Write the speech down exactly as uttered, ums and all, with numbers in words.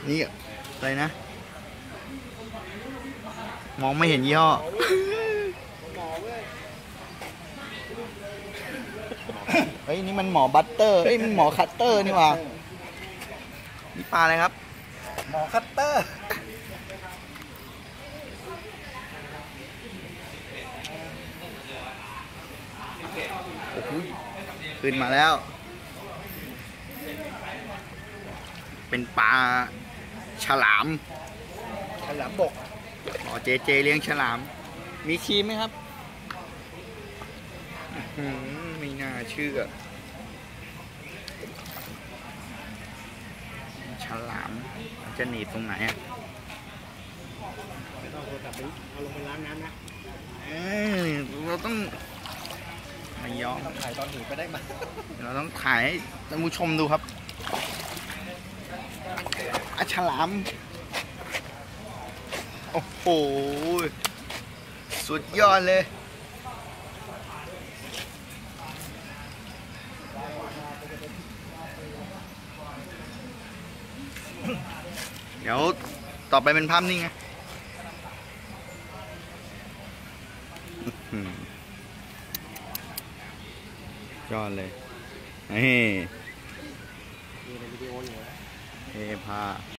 นี่อะไรนะมองไม่เห็นยี่ห้อเฮ้ยนี่มันหมอบัตเตอร์เฮ้ยมันหมอคัตเตอร์นี่หว่านี่ปลาอะไรครับหมอคัตเตอร์โอ้โหขึ้นมาแล้วเป็นปลาฉลามฉลามบกอ๋อเจเจเลี้ยงฉลามมีครีมไหมครับไม่น่าเชื่อฉลามจะหนีบตรงไหนอ่ะไม่ต้องโทรศัพท์เอาลงไปล้างน้ำนะเออเราต้องไม่ยอมถ่ายตอนหนีไปได้ไหมเราต้องถ่ายให้ท่านผู้ชมดูครับอาฉลามโอ้โหสุดยอดเลยเดี๋ยวต่อไปเป็นภาพนิ่งไงยอดเลยนี่มีในวิดีโออยู่เทพา